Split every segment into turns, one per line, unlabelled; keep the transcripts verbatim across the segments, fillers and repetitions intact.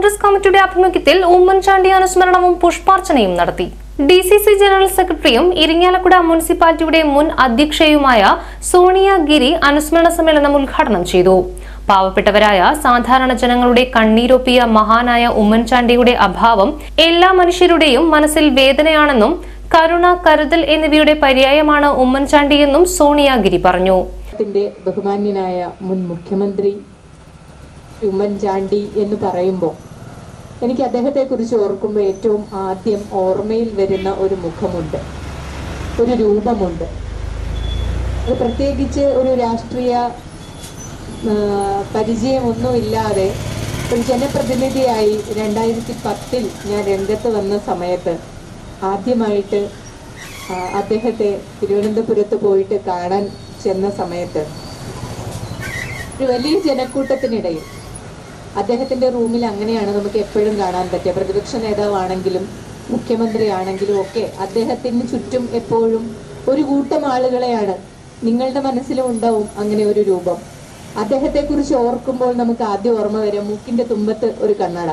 കോൺഗ്രസ് കമ്മിറ്റിയുടെ ആഭിമുഖ്യത്തിൽ ഉമ്മൻചാണ്ടി അനുസ്മരണവും പുഷ്പാർച്ചനയും നടത്തി. ഡി സി സി ജനറൽ സെക്രട്ടറിയും ഇരിങ്ങാലക്കുട മുനിസിപ്പാലിറ്റിയുടെ മുൻ അധ്യക്ഷയുമായ സോണിയ ഗിരി അനുസ്മരണ സമ്മേളനം ഉദ്ഘാടനം ചെയ്തു. പാവപ്പെട്ടവരായ സാധാരണ ജനങ്ങളുടെ കണ്ണീരൊപ്പിയ മഹാനായ ഉമ്മൻചാണ്ടിയുടെ അഭാവം എല്ലാ മനുഷ്യരുടെയും മനസ്സിൽ വേദനയാണെന്നും കരുണ, കരുതൽ എന്നിവയുടെ പര്യായമാണ് ഉമ്മൻചാണ്ടിയെന്നും സോണിയ ഗിരി പറഞ്ഞു.
ബഹുമാന്യനായ മുൻ മുഖ്യമന്ത്രി ഉമ്മൻചാണ്ടി എന്ന് പറയുമ്പോൾ എനിക്ക് അദ്ദേഹത്തെ കുറിച്ച് ഓർക്കുമ്പോൾ ഏറ്റവും ആദ്യം ഓർമ്മയിൽ വരുന്ന ഒരു മുഖമുണ്ട്, ഒരു രൂപമുണ്ട്. അത് പ്രത്യേകിച്ച് ഒരു രാഷ്ട്രീയ പരിചയമൊന്നുമില്ലാതെ ഒരു ജനപ്രതിനിധിയായി രണ്ടായിരത്തി പത്തിൽ ഞാൻ രംഗത്ത് വന്ന സമയത്ത് ആദ്യമായിട്ട് അദ്ദേഹത്തെ തിരുവനന്തപുരത്ത് പോയിട്ട് കാണാൻ ചെന്ന സമയത്ത് ഒരു വലിയ ജനക്കൂട്ടത്തിനിടയിൽ അദ്ദേഹത്തിന്റെ റൂമിൽ അങ്ങനെയാണ് നമുക്ക് എപ്പോഴും കാണാൻ പറ്റുക. പ്രതിപക്ഷ നേതാവാണെങ്കിലും മുഖ്യമന്ത്രിയാണെങ്കിലും ഒക്കെ അദ്ദേഹത്തിന് ചുറ്റും എപ്പോഴും ഒരു കൂട്ടം ആളുകളെയാണ്. നിങ്ങളുടെ മനസ്സിലും ഉണ്ടാവും അങ്ങനെ ഒരു രൂപം. അദ്ദേഹത്തെ കുറിച്ച് ഓർക്കുമ്പോൾ നമുക്ക് ആദ്യം ഓർമ്മ വരാം മൂക്കിന്റെ തുമ്പത്ത് ഒരു കണ്ണട,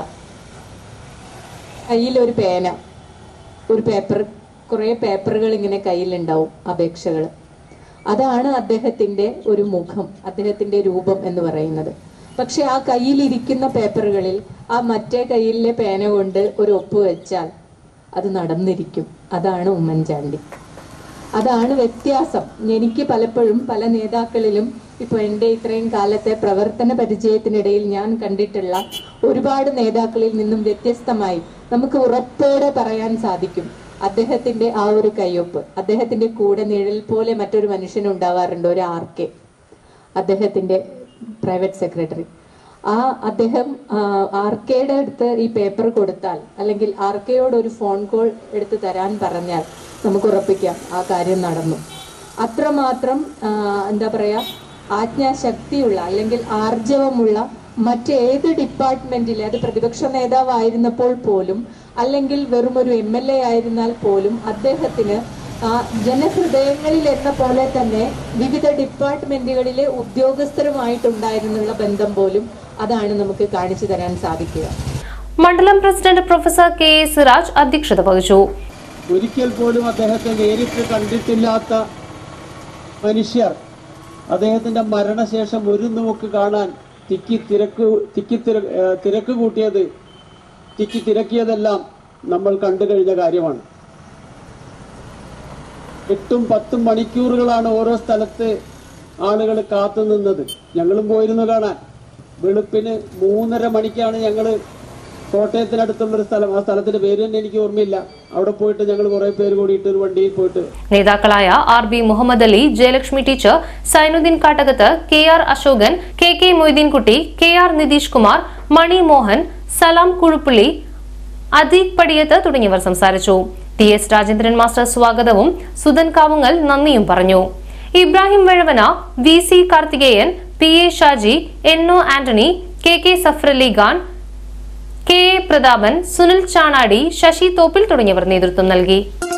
കയ്യിൽ ഒരു പേന, ഒരു പേപ്പർ, കുറെ പേപ്പറുകൾ ഇങ്ങനെ കയ്യിലുണ്ടാവും, അപേക്ഷകൾ. അതാണ് അദ്ദേഹത്തിന്റെ ഒരു മുഖം, അദ്ദേഹത്തിന്റെ രൂപം എന്ന് പറയുന്നത്. പക്ഷെ ആ കയ്യിലിരിക്കുന്ന പേപ്പറുകളിൽ ആ മറ്റേ കയ്യിലെ പേന കൊണ്ട് ഒരു ഒപ്പ് വെച്ചാൽ അത് നടന്നിരിക്കും. അതാണ് ഉമ്മൻചാണ്ടി. അതാണ് വ്യത്യാസം. എനിക്ക് പലപ്പോഴും പല നേതാക്കളിലും ഇപ്പൊ എൻ്റെ ഇത്രയും കാലത്തെ പ്രവർത്തന പരിചയത്തിനിടയിൽ ഞാൻ കണ്ടിട്ടുള്ള ഒരുപാട് നേതാക്കളിൽ നിന്നും വ്യത്യസ്തമായി നമുക്ക് ഉറപ്പോടെ പറയാൻ സാധിക്കും അദ്ദേഹത്തിന്റെ ആ ഒരു കയ്യൊപ്പ്. അദ്ദേഹത്തിന്റെ കൂടെ നിഴൽ പോലെ മറ്റൊരു മനുഷ്യനുണ്ടാവാറുണ്ട്, ഒരു ആർ കെ, അദ്ദേഹത്തിന്റെ പ്രൈവറ്റ് സെക്രട്ടറി. ആ അദ്ദേഹം ആർ കെയുടെ അടുത്ത് ഈ പേപ്പർ കൊടുത്താൽ അല്ലെങ്കിൽ ആർ കെയോട് ഒരു ഫോൺ കോൾ എടുത്ത് തരാൻ പറഞ്ഞാൽ നമുക്ക് ഉറപ്പിക്കാം ആ കാര്യം നടന്നു. അത്രമാത്രം എന്താ പറയാ ആജ്ഞാശക്തിയുള്ള അല്ലെങ്കിൽ ആർജവമുള്ള മറ്റേത് ഡിപ്പാർട്ട്മെന്റിൽ, അത് പ്രതിപക്ഷ നേതാവായിരുന്നപ്പോൾ പോലും അല്ലെങ്കിൽ വെറും ഒരു എം എൽ എ ആയിരുന്നാൽ പോലും അദ്ദേഹത്തിന് ജനഹൃദയങ്ങളിൽ എന്ന പോലെ തന്നെ വിവിധ ഡിപ്പാർട്ട്മെന്റുകളിലെ ഉദ്യോഗസ്ഥരുമായിട്ടുണ്ടായിരുന്നുള്ള ബന്ധം പോലും അതാണ് നമുക്ക് കാണിച്ചു തരാൻ സാധിക്കുക.
മണ്ഡലം president professor K A Siraj അധ്യക്ഷത വഹിച്ചു.
ഒരിക്കൽ പോലും അദ്ദേഹത്തെ നേരിട്ട് കണ്ടിട്ടില്ലാത്ത മനുഷ്യർ അദ്ദേഹത്തിന്റെ മരണശേഷം ഒരു നോക്ക് കാണാൻ തിക്കി തിരക്ക് തിക്കി തിരക്ക് കൂട്ടിയത് തിക്കി തിരക്കിയതെല്ലാം നമ്മൾ കണ്ടു കഴിഞ്ഞ കാര്യമാണ്. എട്ടും പത്തും മണിക്കൂറുകളാണ് ഓരോ സ്ഥലത്ത് ആളുകൾ കാത്തു നിന്നത്. ഞങ്ങളും പോയിരുന്നു കാണാൻ. വെളുപ്പിന് മൂന്നര മണിക്കാണ് ഞങ്ങൾ കോട്ടയത്തിനടുത്തുള്ളൊരു സ്ഥലം, ആ സ്ഥലത്തിന്റെ പേര് തന്നെ എനിക്ക് ഓർമ്മയില്ല, അവിടെ പോയിട്ട് ഞങ്ങൾ കുറെ പേര് കൂടിയിട്ട് ഒരു വണ്ടിയിൽ പോയിട്ട്.
നേതാക്കളായ R B Muhammad Ali, Jayalakshmi teacher, Zainuddin Kattakath, K R Ashokan, K K Moideenkutty, K R Nitish Kumar, Mani Mohan, Salam Kuzhuppally, Adeeq Padiyath തുടങ്ങിയവർ സംസാരിച്ചു. ടി എസ് രാജേന്ദ്രൻ മാസ്റ്റർ സ്വാഗതവും സുധൻ കാവുങ്ങൽ നന്ദിയും പറഞ്ഞു. Ibrahim Vazhavana, V C Karthikeyan, P A Shaji, N O Antony, K K Safrali Khan, K A Prathapan, Sunil Chanadi, Sasi Thoppil തുടങ്ങിയവർ നേതൃത്വം നൽകി.